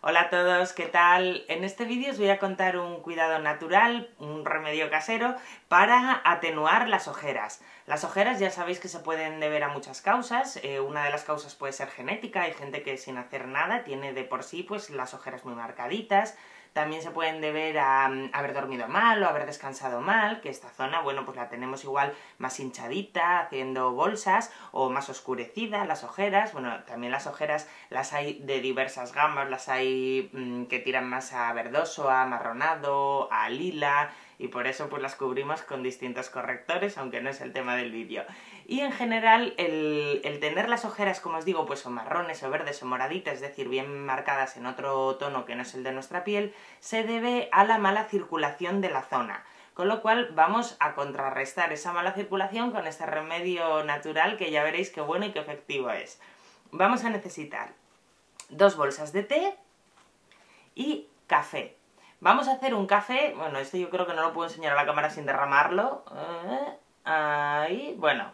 Hola a todos, ¿qué tal? En este vídeo os voy a contar un cuidado natural, un remedio casero para atenuar las ojeras. Las ojeras ya sabéis que se pueden deber a muchas causas. Una de las causas puede ser genética, hay gente que sin hacer nada tiene de por sí pues las ojeras muy marcaditas. También se pueden deber a haber dormido mal o haber descansado mal, que esta zona, bueno, pues la tenemos igual más hinchadita, haciendo bolsas, o más oscurecida, las ojeras. Bueno, también las ojeras las hay de diversas gamas, las hay que tiran más a verdoso, a amarronado, a lila, y por eso pues las cubrimos con distintos correctores, aunque no es el tema del vídeo. Y en general el tener las ojeras, como os digo, pues o marrones o verdes o moraditas, es decir, bien marcadas en otro tono que no es el de nuestra piel, se debe a la mala circulación de la zona. Con lo cual vamos a contrarrestar esa mala circulación con este remedio natural que ya veréis qué bueno y qué efectivo es. Vamos a necesitar 2 bolsas de té y café. Vamos a hacer un café, bueno, esto yo creo que no lo puedo enseñar a la cámara sin derramarlo. Ahí, bueno,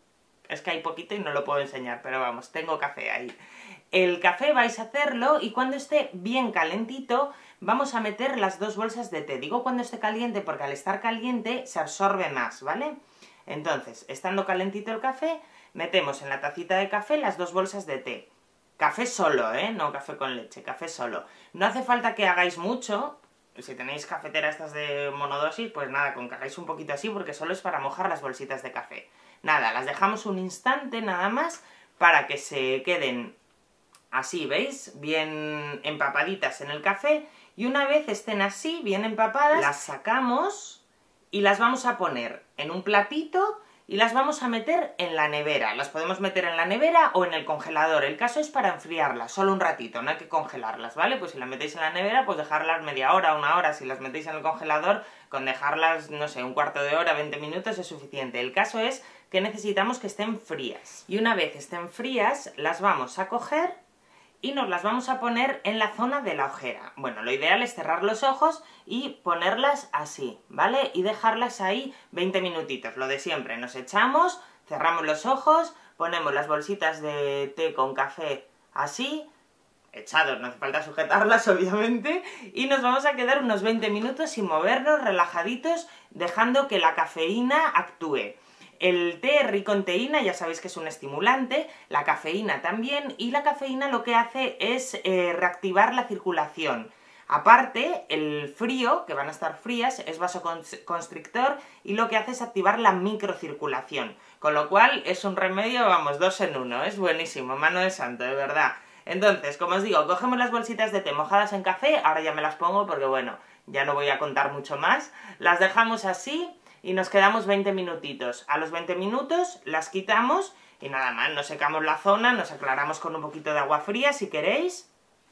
es que hay poquito y no lo puedo enseñar, pero vamos, tengo café ahí. El café vais a hacerlo y cuando esté bien calentito vamos a meter las 2 bolsas de té. Digo cuando esté caliente porque al estar caliente se absorbe más, ¿vale? Entonces, estando calentito el café, metemos en la tacita de café las 2 bolsas de té. Café solo, no café con leche, café solo. No hace falta que hagáis mucho. Si tenéis cafetera estas de monodosis, pues nada, con que hagáis un poquito así, porque solo es para mojar las bolsitas de café. Nada, las dejamos un instante nada más para que se queden así, ¿veis? Bien empapaditas en el café, y una vez estén así, bien empapadas, las sacamos y las vamos a poner en un platito y las vamos a meter en la nevera. Las podemos meter en la nevera o en el congelador. El caso es para enfriarlas, solo un ratito, no hay que congelarlas, ¿vale? Pues si las metéis en la nevera, pues dejarlas media hora, una hora. Si las metéis en el congelador, con dejarlas, no sé, un cuarto de hora, 20 minutos es suficiente. El caso es que necesitamos que estén frías. Y una vez estén frías, las vamos a coger y nos las vamos a poner en la zona de la ojera. Bueno, lo ideal es cerrar los ojos y ponerlas así, ¿vale? Y dejarlas ahí 20 minutitos, lo de siempre. Nos echamos, cerramos los ojos, ponemos las bolsitas de té con café así, echados, no hace falta sujetarlas obviamente, y nos vamos a quedar unos 20 minutos sin movernos, relajaditos, dejando que la cafeína actúe. El té rico en teína, ya sabéis que es un estimulante, la cafeína también, y la cafeína lo que hace es reactivar la circulación. Aparte, el frío, que van a estar frías, es vasoconstrictor y lo que hace es activar la microcirculación. Con lo cual es un remedio, vamos, 2 en 1, es buenísimo, mano de santo, de verdad. Entonces, como os digo, cogemos las bolsitas de té mojadas en café, ahora ya me las pongo porque bueno, ya no voy a contar mucho más, las dejamos así y nos quedamos 20 minutitos. A los 20 minutos las quitamos y nada más, nos secamos la zona, nos aclaramos con un poquito de agua fría si queréis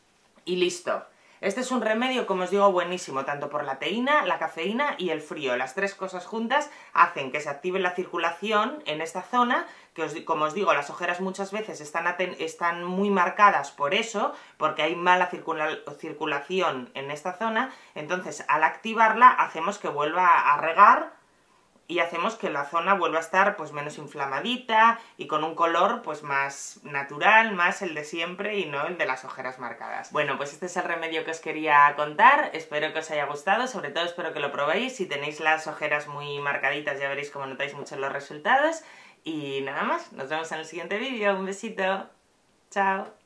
y listo. Este es un remedio, como os digo, buenísimo, tanto por la teína, la cafeína y el frío. Las 3 cosas juntas hacen que se active la circulación en esta zona, que como os digo, las ojeras muchas veces están muy marcadas por eso, porque hay mala circulación en esta zona. Entonces, al activarla, hacemos que vuelva a regar y hacemos que la zona vuelva a estar pues menos inflamadita y con un color pues más natural, más el de siempre y no el de las ojeras marcadas. Bueno, pues este es el remedio que os quería contar, espero que os haya gustado, sobre todo espero que lo probéis. Si tenéis las ojeras muy marcaditas ya veréis cómo notáis mucho los resultados. Y nada más, nos vemos en el siguiente vídeo, un besito, chao.